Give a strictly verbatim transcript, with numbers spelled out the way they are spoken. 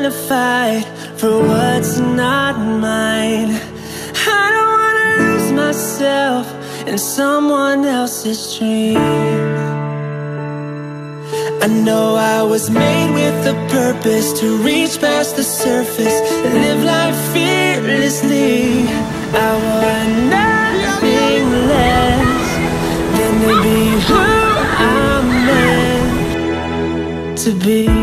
wanna fight for what's not mine. I don't wanna lose myself in someone else's dream. I know I was made with a purpose to reach past the surface, live life fearlessly. I want nothing less than to be who I'm meant to be.